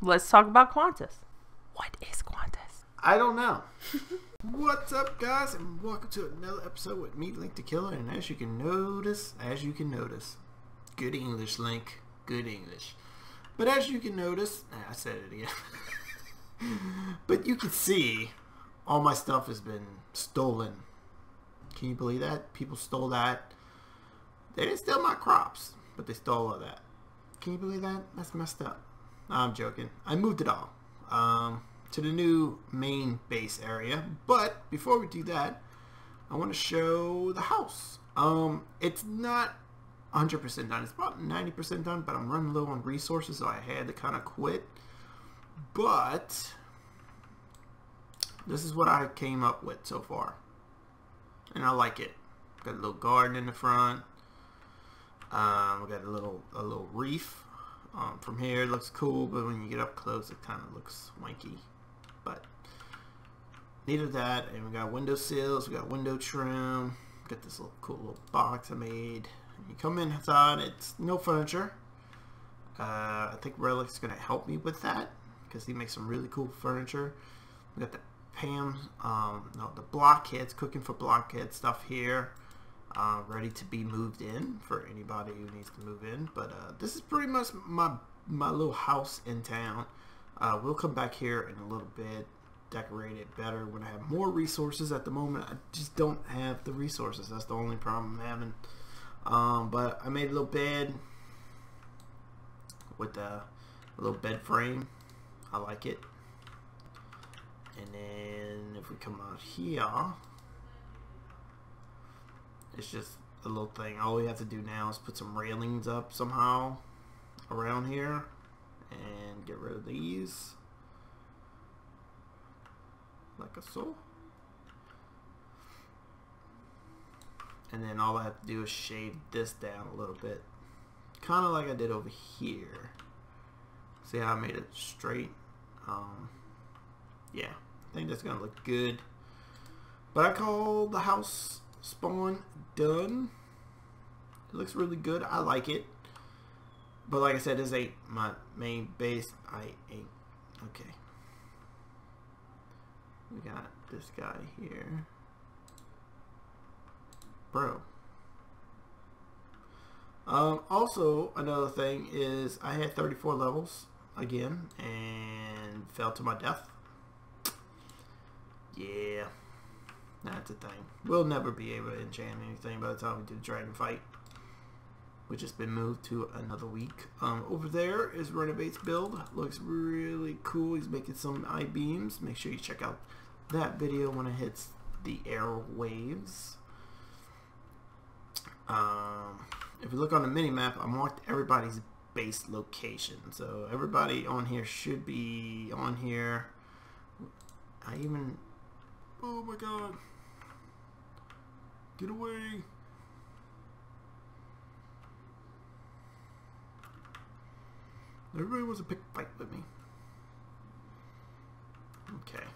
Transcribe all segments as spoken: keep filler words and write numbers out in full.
Let's talk about Quantus. What is Quantus? I don't know. What's up, guys, and welcome to another episode with me, Link the Killer. And as you can notice, as you can notice, good English, Link, good English. But as you can notice, I said it again. But you can see, all my stuff has been stolen. Can you believe that? People stole that. They didn't steal my crops, but they stole all that. Can you believe that? That's messed up. I'm joking. I moved it all um, to the new main base area. But before we do that, I want to show the house. Um, it's not one hundred percent done. It's about ninety percent done, but I'm running low on resources, so I had to kind of quit. But this is what I came up with so far, and I like it. Got a little garden in the front. Um, we got a little a little reef. Um, from here it looks cool, but when you get up close it kind of looks wanky. But needed that, and we got window sills, we got window trim, got this little cool little box I made. And you come inside, it's no furniture. Uh, I think Relic's gonna help me with that because he makes some really cool furniture. We got the Pam, um, no, the blockheads, cooking for blockhead stuff here. Uh, ready to be moved in for anybody who needs to move in. But uh, this is pretty much my my little house in town. Uh, we'll come back here in a little bit, decorate it better when I have more resources. At the moment, I just don't have the resources. That's the only problem I'm having. Um, but I made a little bed with a, a little bed frame. I like it. And then if we come out here, it's just a little thing. All we have to do now is put some railings up somehow around here and get rid of these like a so. And then all I have to do is shave this down a little bit, kind of like I did over here. See how I made it straight? Um, yeah, I think that's gonna look good. But I call the house spawn done. It looks really good. I like it. But like I said, this ain't my main base. I ain't okay. We got this guy here. Bro. Um, also, another thing is I had thirty-four levels again and fell to my death. Yeah. That's a thing. We'll never be able to enchant anything by the time we do the dragon fight, which has been moved to another week. Um, over there is Renovate's build. Looks really cool. He's making some I-beams. Make sure you check out that video when it hits the airwaves. Um, if you look on the mini-map, I marked everybody's base location. So everybody on here should be on here. I even... Oh my god. Get away. Everybody wants to pick a fight with me. Okay.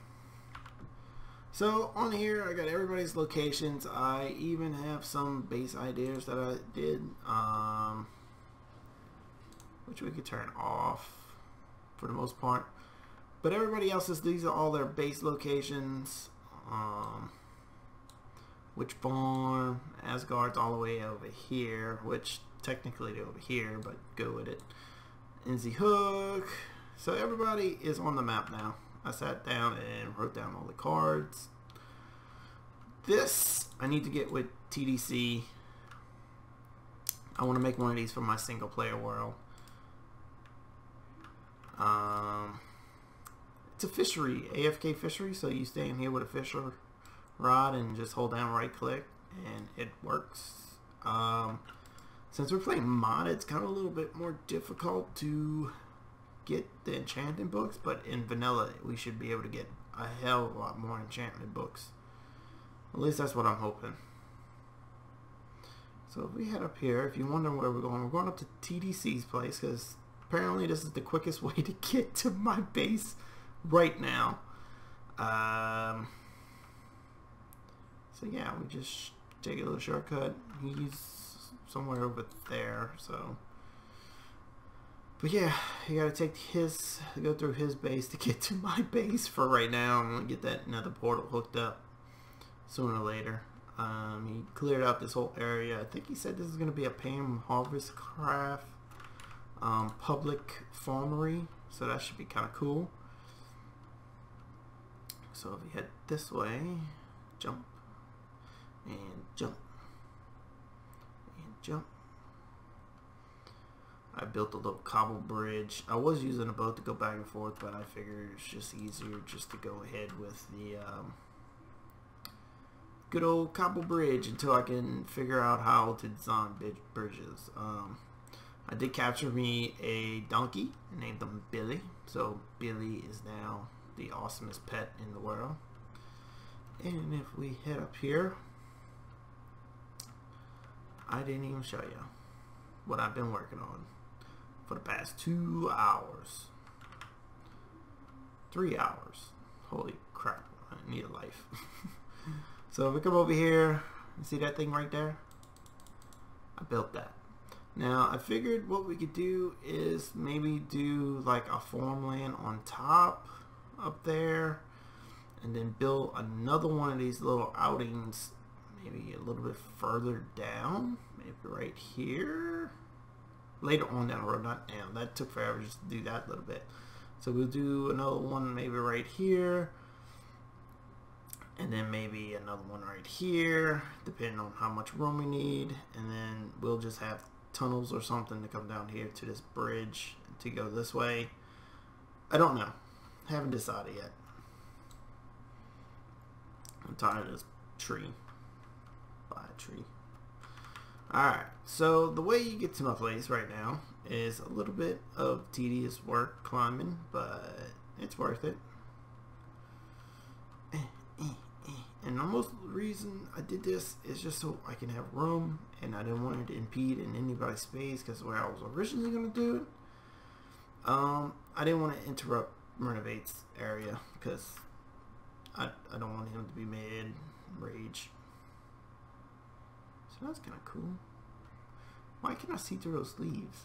So on here I got everybody's locations. I even have some base ideas that I did, um, which we could turn off for the most part. But everybody else's, these are all their base locations. Um, Witch Farm, Asgard's all the way over here, which technically they're over here, but go with it. N Z Hook. So everybody is on the map now. I sat down and wrote down all the cards. This I need to get with T D C. I want to make one of these for my single player world. Um, it's a fishery, A F K fishery, so you stay in here with a fisher rod and just hold down right click and it works. Um, since we're playing mod, it's kind of a little bit more difficult to get the enchanting books, but in vanilla we should be able to get a hell of a lot more enchantment books. At least that's what I'm hoping. So if we head up here, if you're wondering where we're going, we're going up to T D C's place because apparently this is the quickest way to get to my base right now. Um, so yeah, we just take a little shortcut. He's somewhere over there, so But yeah, you gotta take his, go through his base to get to my base for right now. I'm gonna get that nether portal hooked up sooner or later. Um, he cleared out this whole area. I think he said this is gonna be a Pam Harvest Craft um, public farmery, so that should be kind of cool. So if you head this way, jump and jump and jump. I built a little cobble bridge. I was using a boat to go back and forth, but I figured it's just easier just to go ahead with the um, good old cobble bridge until I can figure out how to design bridges. Um, I did capture me a donkey and named him Billy. So Billy is now the awesomest pet in the world. And if we head up here, I didn't even show you what I've been working on for the past two hours. Three hours. Holy crap, I need a life. So if we come over here, you see that thing right there? I built that. Now I figured what we could do is maybe do like a farmland on top up there, and then build another one of these little outings maybe a little bit further down, maybe right here. Later on down the road, not now. That took forever just to do that little bit. So we'll do another one maybe right here, and then maybe another one right here, depending on how much room we need. And then we'll just have tunnels or something to come down here to this bridge to go this way. I don't know. Haven't decided yet. I'm tired of this tree. Buy a tree. Alright, so the way you get to my place right now is a little bit of tedious work climbing, but it's worth it. And almost the reason I did this is just so I can have room, and I didn't want it to impede in anybody's space, because where I was originally going to do it, um, I didn't want to interrupt Renovate's area, because I, I don't want him to be mad, rage. So that's kind of cool. Why can't I see through those leaves?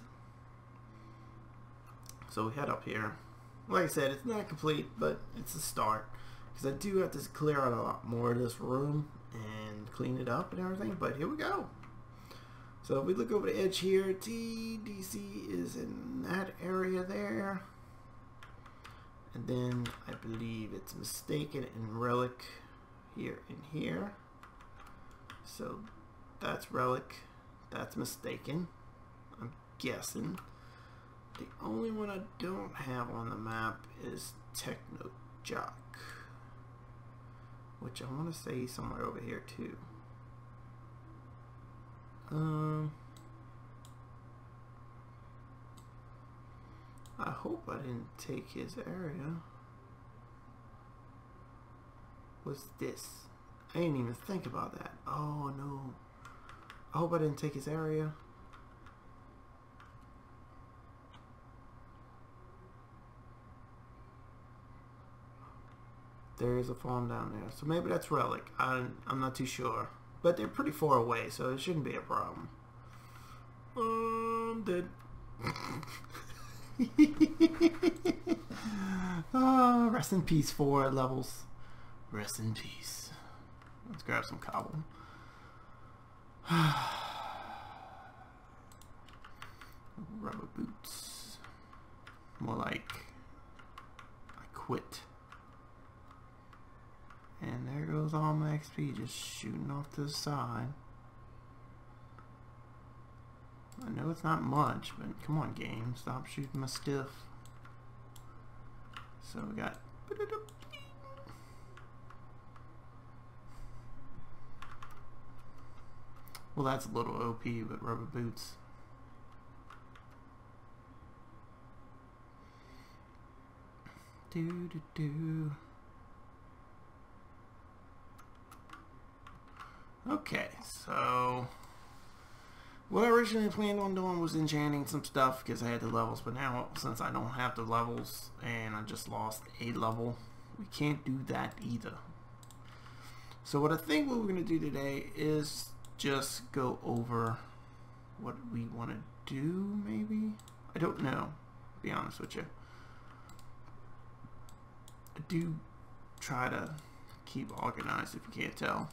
So we head up here. Like I said, it's not complete, but it's a start. Because I do have to clear out a lot more of this room and clean it up and everything. But here we go. So if we look over the edge here, T D C is in that area there. And then I believe it's Mistaken and Relic here and here. So that's Relic, that's Mistaken, I'm guessing. The only one I don't have on the map is Techno Jock, which I want to say somewhere over here too. Um, I hope I didn't take his area. What's this? I didn't even think about that. Oh no. I hope I didn't take his area. There is a farm down there. So maybe that's Relic. I, I'm not too sure. But they're pretty far away, so it shouldn't be a problem. Um, dead. Oh, rest in peace, four levels. Rest in peace. Let's grab some cobble. Rubber boots. More like I quit. And there goes all my X P just shooting off to the side. I know it's not much, but come on game, stop shooting my stuff. So we got well, that's a little O P, but rubber boots. Do do do. Okay, so what I originally planned on doing was enchanting some stuff because I had the levels, but now since I don't have the levels and I just lost a level, we can't do that either. So what I think what we're going to do today is just go over what we want to do, maybe? I don't know. be honest with you. I do try to keep organized if you can't tell.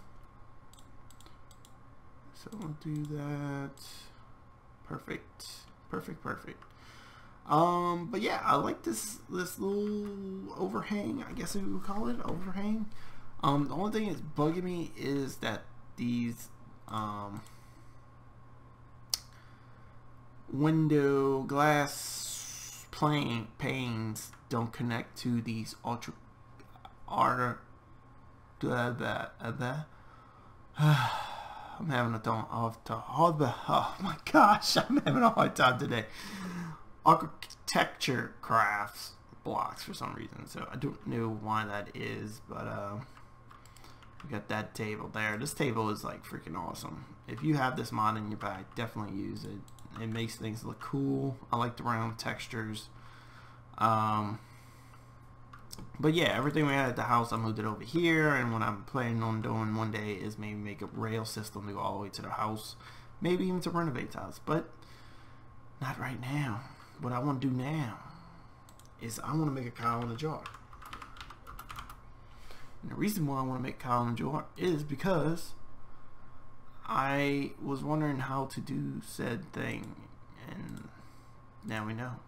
So we'll do that. Perfect. Perfect, perfect. Um, but yeah, I like this this little overhang, I guess we would call it, overhang. Um, the only thing that's bugging me is that these um, window glass plane panes don't connect to these ultra art. Uh, that uh, that. I'm having a ton of oh my gosh, I'm having a hard time today. Architecture crafts blocks for some reason, so I don't know why that is, but uh, we got that table there. This table is like freaking awesome. If you have this mod in your bag, definitely use it. It makes things look cool. I like the round textures. Um, But yeah, everything we had at the house, I moved it over here, and what I'm planning on doing one day is maybe make a rail system to go all the way to the house, maybe even to renovate the house, but not right now. What I want to do now is I want to make a cow in a jar. And the reason why I want to make a cow in a jar is because I was wondering how to do said thing, and now we know.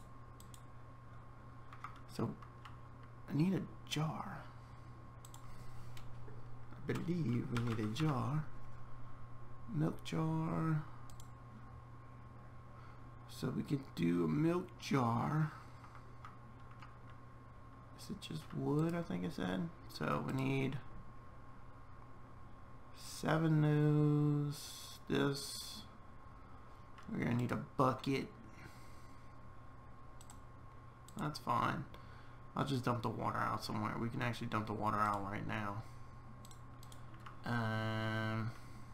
So I need a jar. I believe we need a jar. Milk jar. So we could do a milk jar. Is it just wood, I think it said? So we need seven those. This. We're gonna need a bucket. That's fine. I'll just dump the water out somewhere. We can actually dump the water out right now. Um,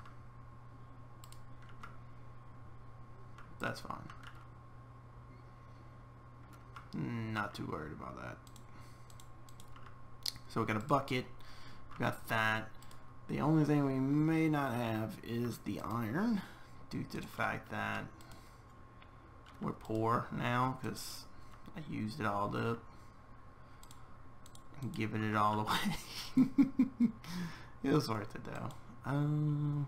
that's fine. Not too worried about that. So we got a bucket. We got that. The only thing we may not have is the iron, due to the fact that we're poor now because I used it all up. Giving it all away. It was worth it though. Um,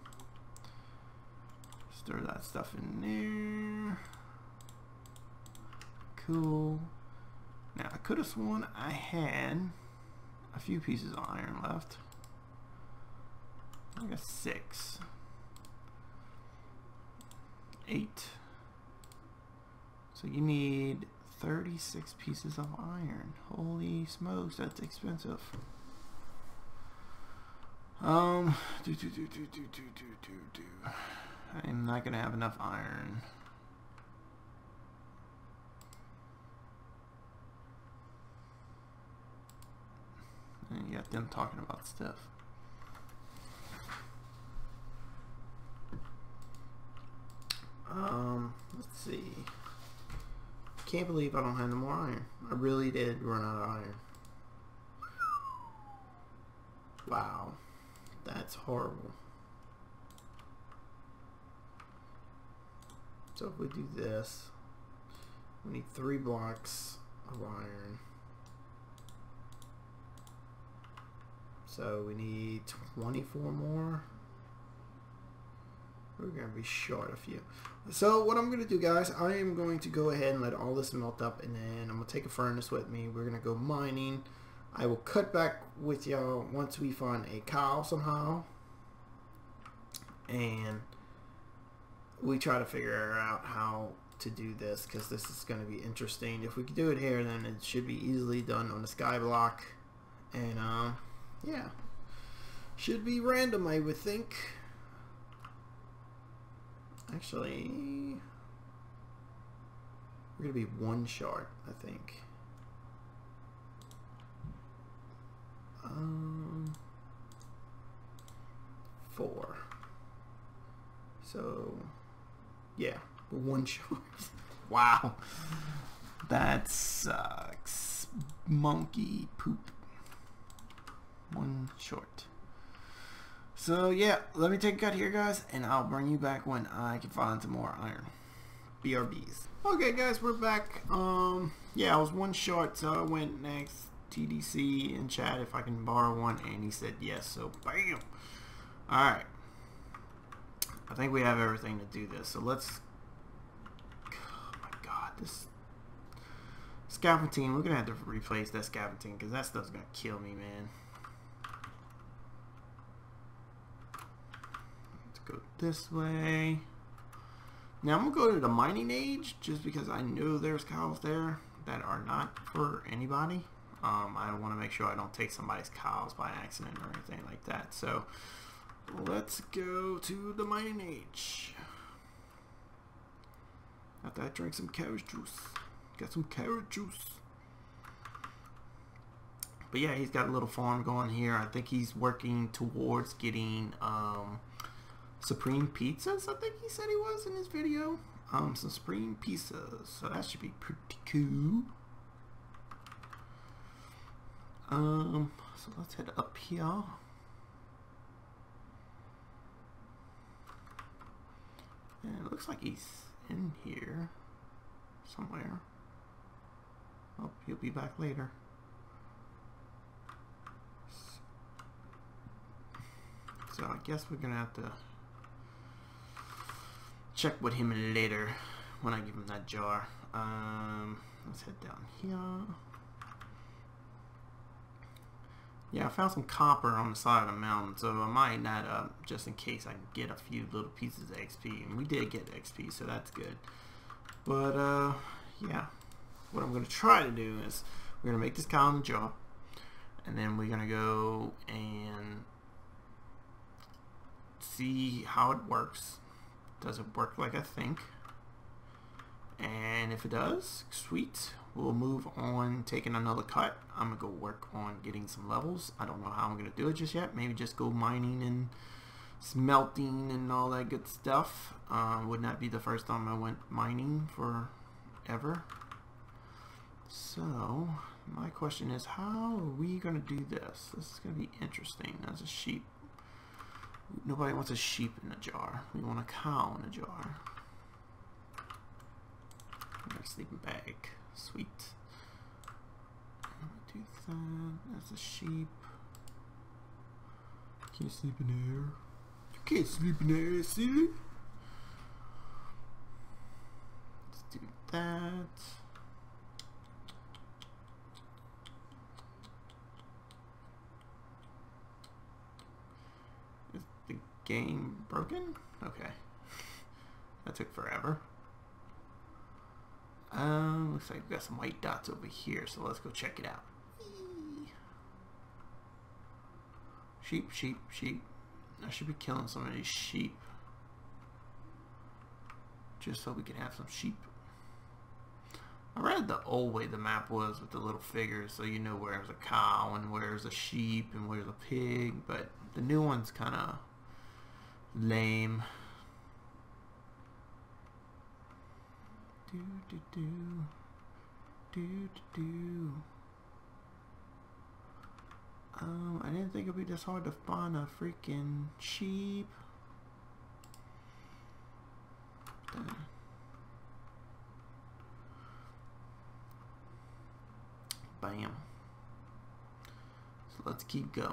stir that stuff in there. Cool. Now I could have sworn I had a few pieces of iron left. I got six. Eight. So you need thirty-six pieces of iron. Holy smokes, that's expensive. Um, do do do do do do do do do. I'm not gonna have enough iron. And you got them talking about stuff. Um, let's see. Can't believe I don't have no more iron. I really did run out of iron. Wow. That's horrible. So if we do this, we need three blocks of iron. So we need twenty-four more. We're going to be short a few. So what I'm going to do, guys, I am going to go ahead and let all this melt up, and then I'm going to take a furnace with me. We're going to go mining. I will cut back with y'all once we find a cow somehow. And we try to figure out how to do this, because this is going to be interesting. If we can do it here, then it should be easily done on the sky block. And, um, yeah. Should be random, I would think. Actually, we're going to be one short, I think. Um, four. So, yeah, one short. Wow. That sucks. Monkey poop. One short. So yeah, let me take a cut here, guys, and I'll bring you back when I can find some more iron. B R Bs. Okay guys, we're back. Um, yeah, I was one short, so I went next T D C in chat if I can borrow one, and he said yes, so bam! Alright. I think we have everything to do this, so let's... Oh my god, this... Scavenging, we're gonna have to replace that scavenging, because that stuff's gonna kill me, man. Let's go this way. Now I'm gonna go to the mining age, just because I know there's cows there that are not for anybody. Um, I want to make sure I don't take somebody's cows by accident or anything like that. So let's go to the mining age. After I drink some carrot juice. Got some carrot juice. But yeah, he's got a little farm going here. I think he's working towards getting um, Supreme Pizzas, I think he said he was in his video. Um, some Supreme Pizzas. So that should be pretty cool. Um, so let's head up here. And it looks like he's in here somewhere. Oh, he'll be back later. So I guess we're gonna have to check with him later when I give him that jar. Um, let's head down here. Yeah, I found some copper on the side of the mountain, so I might not up just in case I can get a few little pieces of X P. And we did get X P, so that's good. But, uh, yeah. What I'm going to try to do is we're going to make this cow in the jar. And then we're going to go and see how it works. Does it work like I think? And if it does, sweet. We'll move on taking another cut. I'm going to go work on getting some levels. I don't know how I'm going to do it just yet. Maybe just go mining and smelting and all that good stuff. Uh, would not be the first time I went mining forever. So, my question is, how are we going to do this? This is going to be interesting. As a sheep. Nobody wants a sheep in a jar. We want a cow in a jar. A sleeping bag. Sweet. Do that. That's a sheep. Can't sleep in air. You can't sleep in air, silly. Let's do that. Is the game broken? Okay. That took forever. Um, looks like we've got some white dots over here, so let's go check it out. Eee. Sheep, sheep, sheep. I should be killing some of these sheep. Just so we can have some sheep. I read the old way the map was with the little figures, so you know where's a cow and where's a sheep and where's a pig, but the new one's kind of lame. Do do do do do do. Um, I didn't think it'd be this hard to find a freaking sheep. Bam. So let's keep going.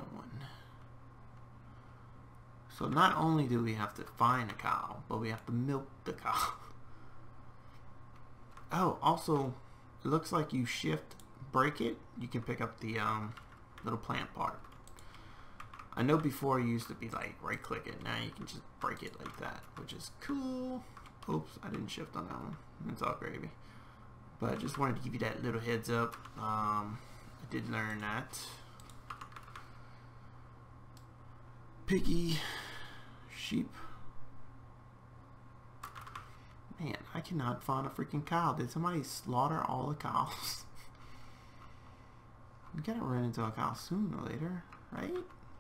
So not only do we have to find a cow, but we have to milk the cow. Oh, also, it looks like you shift break it, you can pick up the um, little plant part. I know before it used to be like right click it, now you can just break it like that, which is cool. Oops, I didn't shift on that one. It's all gravy. But I just wanted to give you that little heads up. Um, I did learn that. Piggy, sheep. Man, I cannot find a freaking cow. Did somebody slaughter all the cows? You gotta run into a cow sooner or later, right?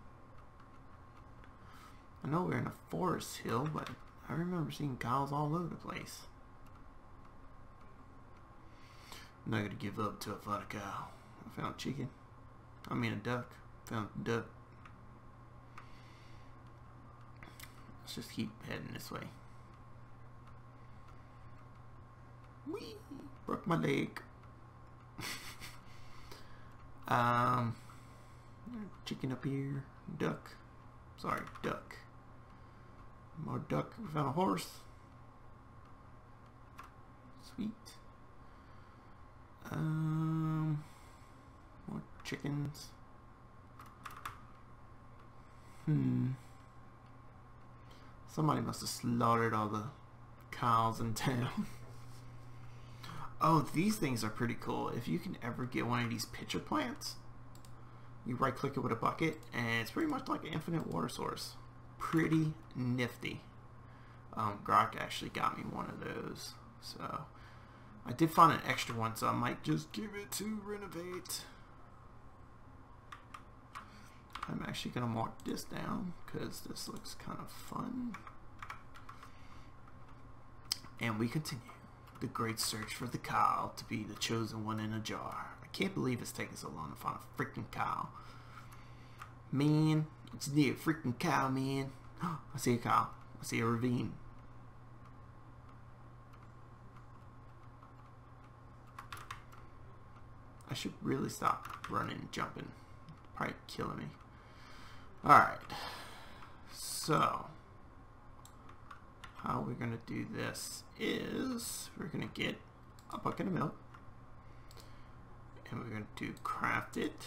I know we're in a forest hill, but I remember seeing cows all over the place. I'm not gonna give up till I find a cow. I found chicken. I mean a duck. Found a duck. Let's just keep heading this way. Whee! Broke my leg. um, chicken up here. Duck. Sorry, duck. More duck. We found a horse. Sweet. Um, more chickens. Hmm. Somebody must have slaughtered all the cows in town. Oh, these things are pretty cool. If you can ever get one of these pitcher plants, you right click it with a bucket and it's pretty much like an infinite water source. Pretty nifty. Um, Grok actually got me one of those. So I did find an extra one, so I might just give it to renovate. I'm actually going to mark this down because this looks kind of fun. And we continue the great search for the cow to be the chosen one in a jar. I can't believe it's taking so long to find a freaking cow. Man, it's near a freaking cow, man. I see a cow. I see a ravine. I should really stop running and jumping. Probably killing me. Alright. So, how we're going to do this is we're going to get a bucket of milk. And we're going to craft it.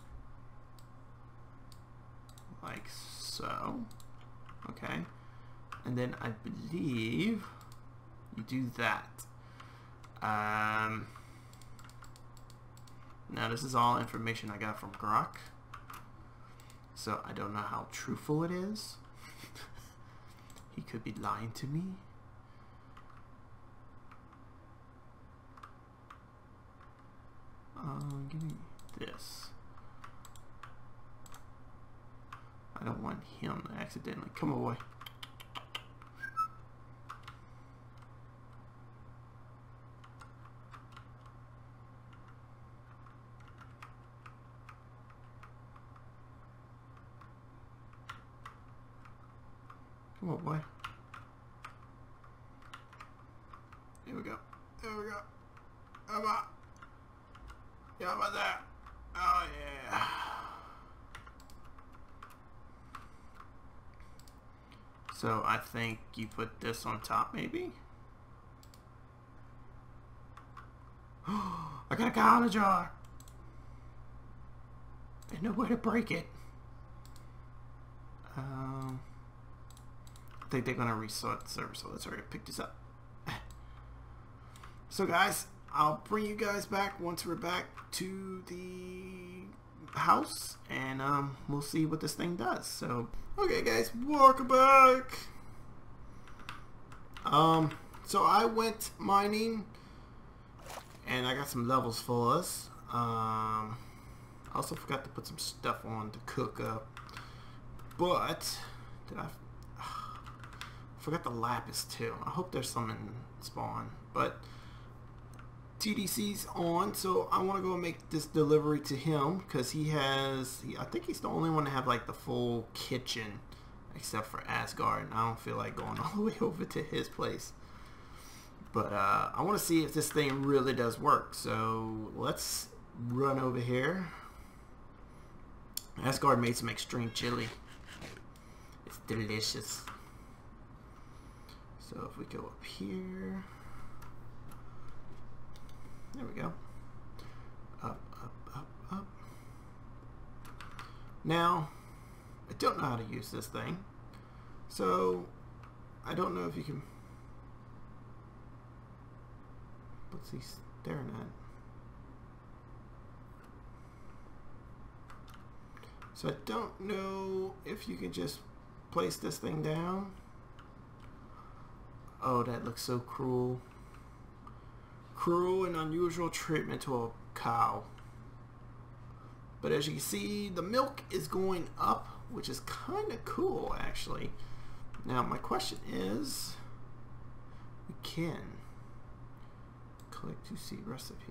Like so. Okay. And then I believe you do that. Um, now this is all information I got from Grok. So I don't know how truthful it is. He could be lying to me. Um, give me this. I don't want him to accidentally come away. Come on, boy. Here we go. There we go. How about? Yeah, how about that? Oh, yeah. So I think you put this on top, maybe? I got a cow in a jar. There's no way to break it. Um... I think they're gonna restart the server, so let's hurry up, pick this up. So guys, I'll bring you guys back once we're back to the house, and um, we'll see what this thing does. So, okay guys, welcome back. Um, so I went mining, and I got some levels for us. Um, I also forgot to put some stuff on to cook up, but did I? Forgot the lapis too. I hope there's some in spawn, but T D C's on, so I want to go and make this delivery to him because he has, he, I think he's the only one to have like the full kitchen except for Asgard, and I don't feel like going all the way over to his place. But uh, I want to see if this thing really does work, so let's run over here. Asgard made some extreme chili. It's delicious. So if we go up here, there we go. Up, up, up, up. Now, I don't know how to use this thing, so I don't know if you can. What's he staring at? So I don't know if you can just place this thing down. Oh, that looks so cruel. Cruel and unusual treatment to a cow. But as you can see, the milk is going up, which is kind of cool, actually. Now, my question is, we can click to see recipe.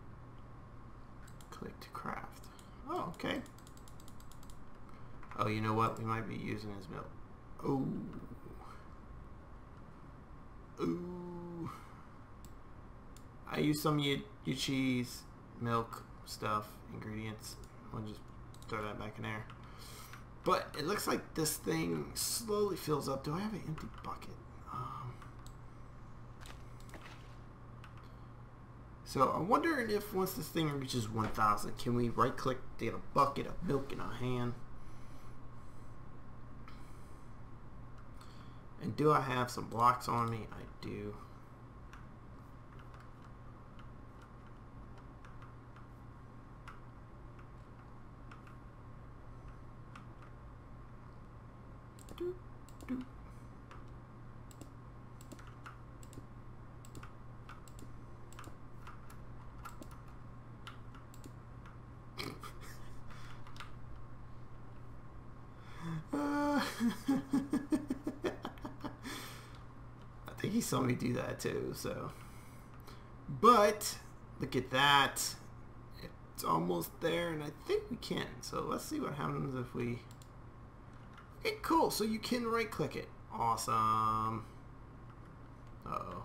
Click to craft. Oh, okay. Oh, you know what? We might be using his milk. Oh. Ooh. I use some of your, your cheese, milk, stuff, ingredients. I'll just throw that back in there. But it looks like this thing slowly fills up. Do I have an empty bucket? Um, so I'm wondering if once this thing reaches one thousand, can we right click to get a bucket of milk in our hand? And do I have some blocks on me? I do. Do, do. uh, I think he saw me do that too, so. But look at that. It's almost there, and I think we can. So let's see what happens if we... Okay, cool. So you can right click it. Awesome. Uh-oh.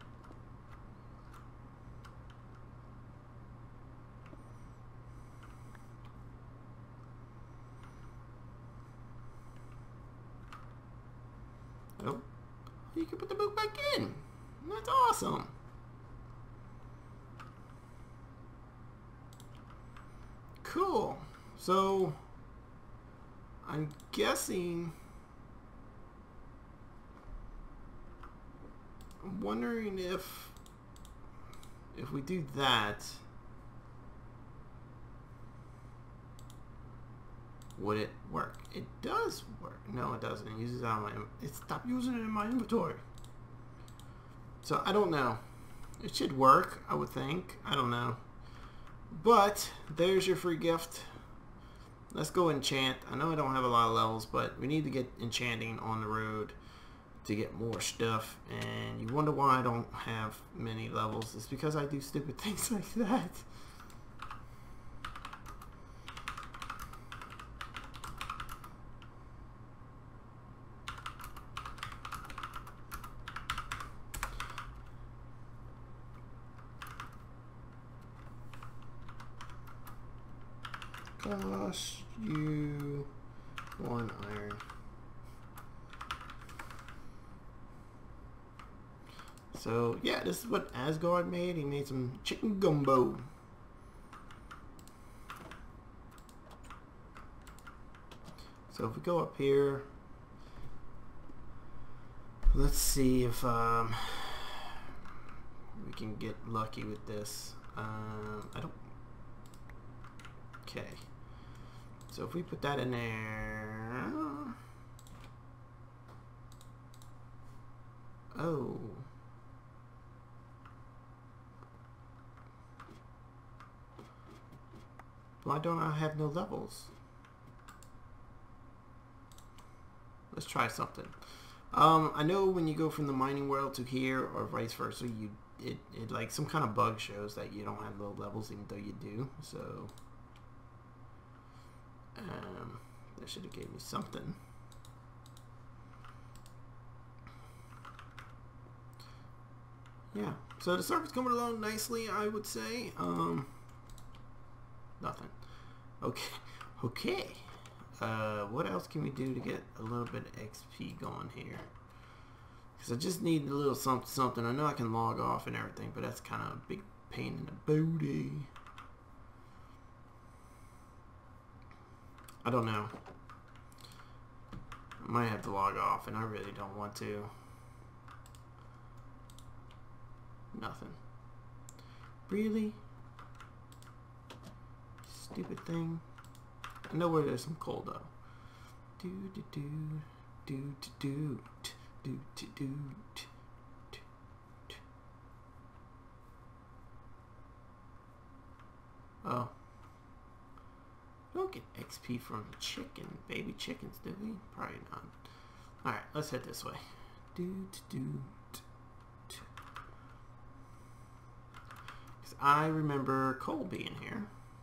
Oh, you can put the book back in. That's awesome. Cool. So I'm guessing, I'm wondering if if we do that, would it work? It does work. No, it doesn't. It uses it out of my, it stopped using it in my inventory. So I don't know. It should work, I would think. I don't know. But there's your free gift. Let's go enchant. I know I don't have a lot of levels, but we need to get enchanting on the road to get more stuff. And you wonder why I don't have many levels. It's because I do stupid things like that. Cost you one iron. So yeah, this is what Asgard made. He made some chicken gumbo. So if we go up here, let's see if um, we can get lucky with this. Um, I don't. Okay. So if we put that in there, oh, why don't I have no levels? Let's try something. Um, I know when you go from the mining world to here, or vice versa, you it, it like some kind of bug shows that you don't have low levels, even though you do. So. Um, that should have gave me something. Yeah, so the server's coming along nicely, I would say. Um, nothing. Okay, okay. Uh, what else can we do to get a little bit of X P going here? Because I just need a little something, something. I know I can log off and everything, but that's kind of a big pain in the booty. I don't know. I might have to log off, and I really don't want to. Nothing. Really? Stupid thing. I know where there's some coal though. Do do do do do do do do do. Oh. Don't get X P from chicken, baby chickens, do we? Probably not. Alright, let's head this way. Do, do, do, do, do. Because I remember coal being here.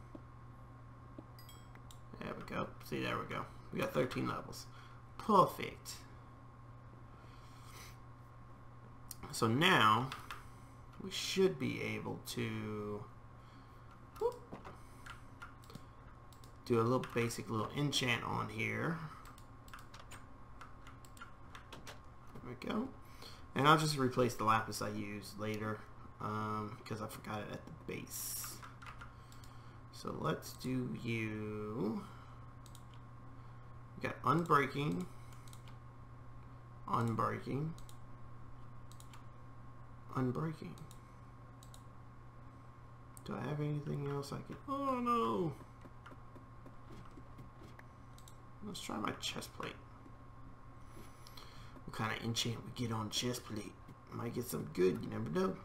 There we go. See, there we go. We got thirteen levels. Perfect. So now, we should be able to whoop, do a little basic little enchant on here. There we go. And I'll just replace the lapis I used later um, because I forgot it at the base. So let's do you. We got unbreaking, unbreaking, unbreaking. Do I have anything else I can? Oh no! Let's try my chest plate. What kind of enchant we get on chest plate? Might get some good. You never know.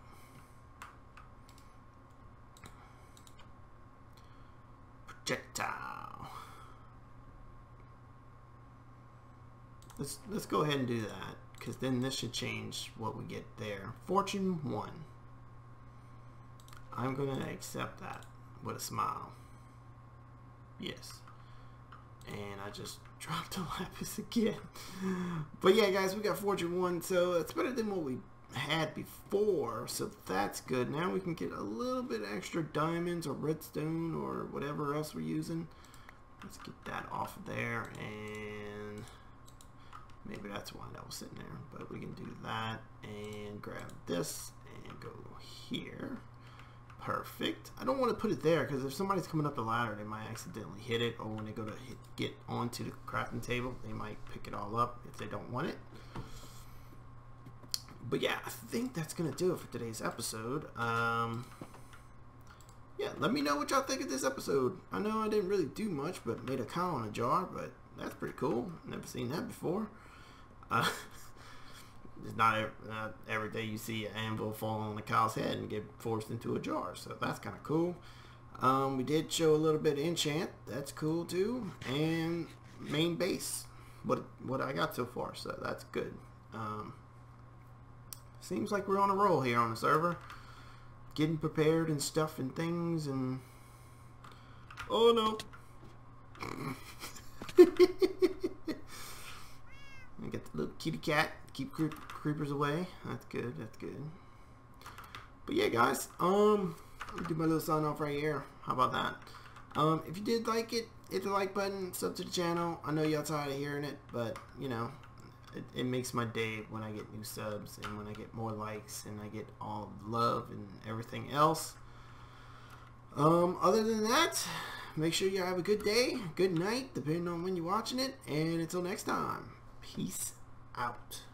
Projectile. Let's let's go ahead and do that, because then this should change what we get there. Fortune one. I'm gonna accept that with a smile. Yes. And I just dropped a lapis again. But yeah, guys, we got Fortune one, so it's better than what we had before, so that's good. Now we can get a little bit extra diamonds or redstone or whatever else we're using. Let's get that off of there, and maybe that's why that was sitting there. But we can do that and grab this and go here. Perfect. I don't want to put it there because if somebody's coming up the ladder, they might accidentally hit it, or when they go to hit, get onto the crafting table, they might pick it all up if they don't want it. But yeah, I think that's going to do it for today's episode. Um, yeah, let me know what y'all think of this episode. I know I didn't really do much, but made a cow in a jar, but that's pretty cool. Never seen that before. Uh, It's not every, not every day you see an anvil fall on a cow's head and get forced into a jar, so that's kind of cool. Um, we did show a little bit of enchant. That's cool too, and main base. What what I got so far, so that's good. Um, seems like we're on a roll here on the server, getting prepared and stuff and things. And oh no. I got the little kitty cat. Keep creep creepers away. That's good. That's good. But yeah, guys. Um, I'll do my little sign off right here. How about that? Um, if you did like it, hit the like button. Sub to the channel. I know y'all tired of hearing it, but you know, it, it makes my day when I get new subs and when I get more likes and I get all the love and everything else. Um, other than that, make sure you have a good day, good night, depending on when you're watching it. And until next time, peace out.